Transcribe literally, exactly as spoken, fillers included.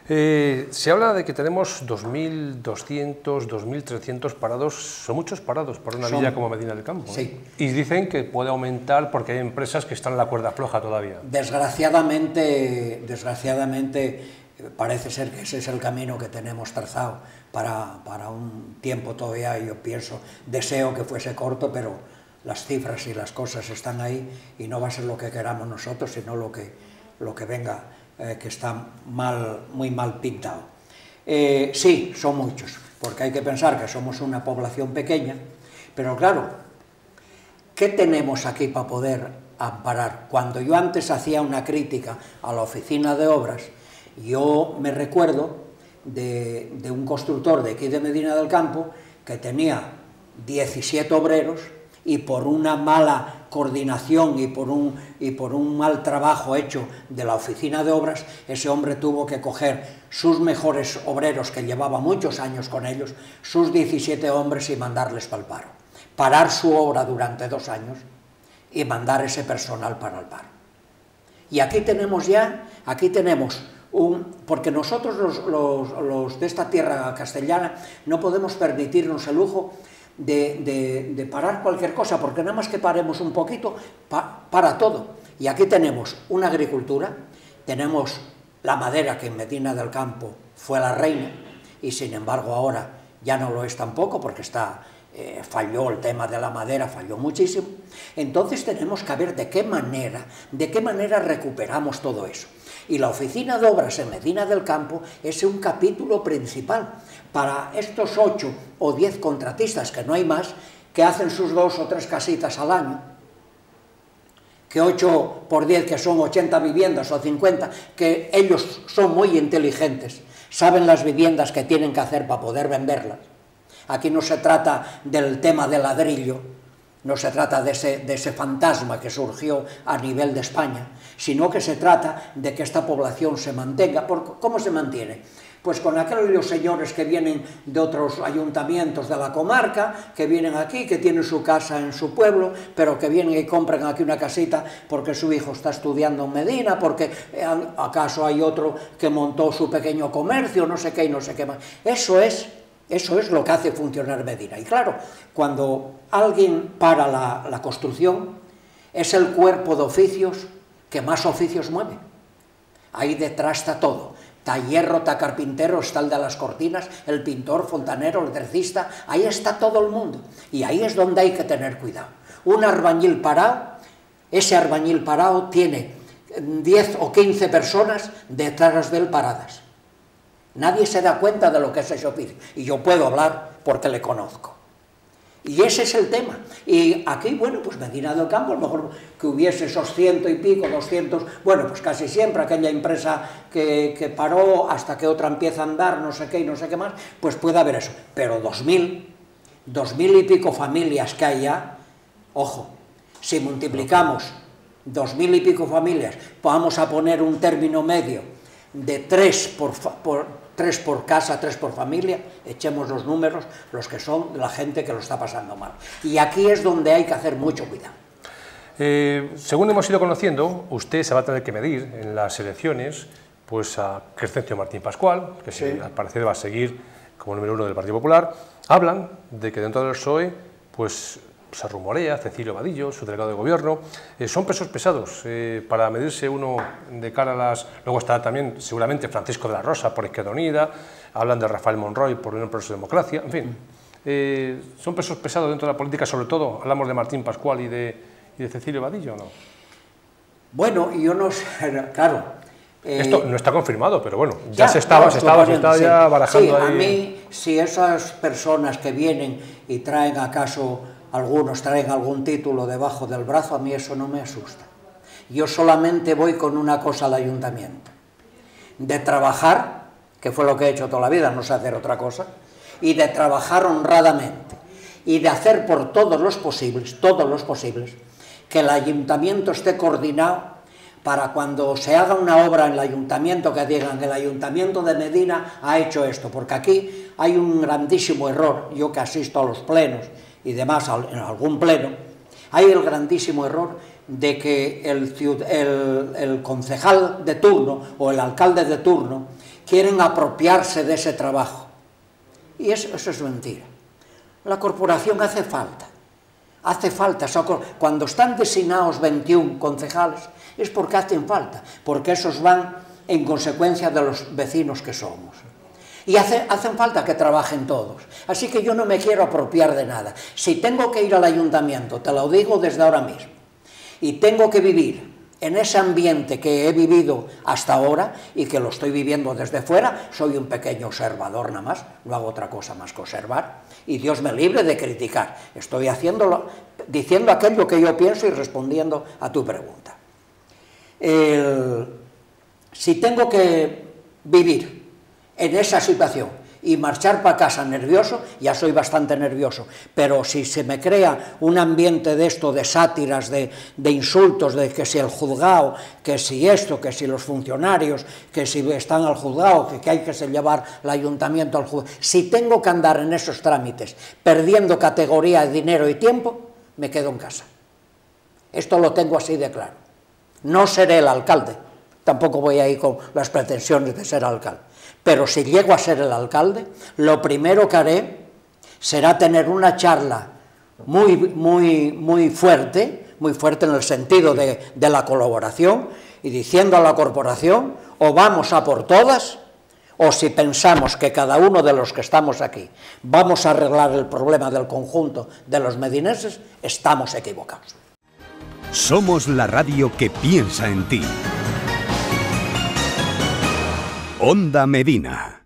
Eh, se habla de que tenemos dos mil doscientos, dos mil trescientos parados, son muchos parados para una son, villa como Medina del Campo. Sí. ¿eh? Y dicen que puede aumentar porque hay empresas que están en la cuerda floja todavía. Desgraciadamente, desgraciadamente parece ser que ese es el camino que tenemos trazado para, para un tiempo todavía. Yo pienso, deseo que fuese corto, pero las cifras y las cosas están ahí y no va a ser lo que queramos nosotros, sino lo que, lo que venga, eh, que está mal, muy mal pintado. Eh, sí, son muchos, porque hay que pensar que somos una población pequeña, pero claro, ¿qué tenemos aquí para poder amparar? Cuando yo antes hacía una crítica a la oficina de obras, yo me recuerdo de, de un constructor de aquí de Medina del Campo que tenía diecisiete obreros y por una mala coordinación y por un, y por un mal trabajo hecho de la oficina de obras, ese hombre tuvo que coger sus mejores obreros, que llevaba muchos años con ellos, sus diecisiete hombres y mandarles para el paro. Parar su obra durante dos años y mandar ese personal para el paro. Y aquí tenemos ya, aquí tenemos un... porque nosotros los, los, los de esta tierra castellana no podemos permitirnos el lujo De, de, de parar cualquier cosa, porque nada más que paremos un poquito, pa, para todo. Y aquí tenemos una agricultura, tenemos la madera, que en Medina del Campo fue la reina, y sin embargo ahora ya no lo es tampoco, porque está, eh, falló el tema de la madera, falló muchísimo. Entonces tenemos que ver de qué manera, de qué manera recuperamos todo eso. Y la oficina de obras en Medina del Campo es un capítulo principal para estos ocho o diez contratistas, que no hay más, que hacen sus dos o tres casitas al año, que ocho por diez, que son ochenta viviendas o cincuenta, que ellos son muy inteligentes, saben las viviendas que tienen que hacer para poder venderlas. Aquí no se trata del tema del ladrillo, no se trata de ese, de ese fantasma que surgió a nivel de España, sino que se trata de que esta población se mantenga. ¿Por cómo se mantiene? Pues con aquellos señores que vienen de otros ayuntamientos de la comarca, que vienen aquí, que tienen su casa en su pueblo, pero que vienen y compran aquí una casita porque su hijo está estudiando en Medina, porque acaso hay otro que montó su pequeño comercio, no sé qué y no sé qué más. Eso es... Eso es lo que hace funcionar Medina. Y claro, cuando alguien para la, la construcción, es el cuerpo de oficios que más oficios mueve. Ahí detrás está todo. Está hierro, está carpintero, está el de las cortinas, el pintor, fontanero, el electricista. Ahí está todo el mundo. Y ahí es donde hay que tener cuidado. Un albañil parado, ese albañil parado tiene diez o quince personas detrás de él paradas. Nadie se da cuenta de lo que es ese oficio, y yo puedo hablar porque le conozco. Y ese es el tema. Y aquí, bueno, pues Medina del Campo, a lo mejor que hubiese esos ciento y pico, doscientos, bueno, pues casi siempre aquella empresa que, que paró hasta que otra empieza a andar, no sé qué y no sé qué más, pues puede haber eso. Pero dos mil, dos mil y pico familias que hay ya, ojo, si multiplicamos dos mil y pico familias, vamos a poner un término medio de tres por, por tres por casa, tres por familia, echemos los números, los que son de la gente que lo está pasando mal. Y aquí es donde hay que hacer mucho cuidado. Eh, según hemos ido conociendo, usted se va a tener que medir en las elecciones pues a Crescencio Martín Pascual, que sí, al parecer va a seguir como número uno del Partido Popular. Hablan de que dentro del P S O E pues se rumorea Cecilio Vadillo, su delegado de gobierno. Eh, son pesos pesados eh, para medirse uno de cara a las... Luego está también seguramente Francisco de la Rosa por Izquierda Unida, hablan de Rafael Monroy por Unión Progreso y Democracia, en fin. Eh, ¿Son pesos pesados dentro de la política, sobre todo? Hablamos de Martín Pascual y de, y de Cecilio Vadillo, ¿no? Bueno, yo no sé, claro... Eh, Esto no está confirmado, pero bueno, ya, ya se estaba, claro, se estaba, se estaba sí. ya barajando sí, ahí. A mí, si esas personas que vienen y traen acaso... algunos traen algún título debajo del brazo, a mí eso no me asusta. Yo solamente voy con una cosa al ayuntamiento, de trabajar, que fue lo que he hecho toda la vida, no sé hacer otra cosa, y de trabajar honradamente, y de hacer por todos los posibles, todos los posibles, que el ayuntamiento esté coordinado para cuando se haga una obra en el ayuntamiento, que digan que el ayuntamiento de Medina ha hecho esto, porque aquí hay un grandísimo error, yo que asisto a los plenos, y demás, en algún pleno, hay el grandísimo error de que el, el, el concejal de turno o el alcalde de turno quieren apropiarse de ese trabajo. Y eso, eso es mentira. La corporación hace falta. Hace falta. Cuando están designados veintiún concejales es porque hacen falta, porque esos van en consecuencia de los vecinos que somos. Y hace, hacen falta que trabajen todos. Así que yo no me quiero apropiar de nada. Si tengo que ir al ayuntamiento, te lo digo desde ahora mismo, y tengo que vivir en ese ambiente que he vivido hasta ahora y que lo estoy viviendo desde fuera, soy un pequeño observador nada más, no hago otra cosa más que observar, y Dios me libre de criticar. Estoy haciéndolo, diciendo aquello que yo pienso y respondiendo a tu pregunta. El, si tengo que vivir en esa situación y marchar para casa nervioso, ya soy bastante nervioso, pero si se me crea un ambiente de esto, de sátiras, de, de insultos, de que si el juzgado, que si esto, que si los funcionarios, que si están al juzgado, que, que hay que llevar el ayuntamiento al juzgado, si tengo que andar en esos trámites perdiendo categoría, dinero y tiempo, me quedo en casa. Esto lo tengo así de claro. No seré el alcalde, tampoco voy a ir con las pretensiones de ser alcalde. Pero si llego a ser el alcalde, lo primero que haré será tener una charla muy, muy, muy fuerte, muy fuerte en el sentido de, de la colaboración, y diciendo a la corporación, o vamos a por todas, o si pensamos que cada uno de los que estamos aquí vamos a arreglar el problema del conjunto de los medineses, estamos equivocados. Somos la radio que piensa en ti. Onda Medina.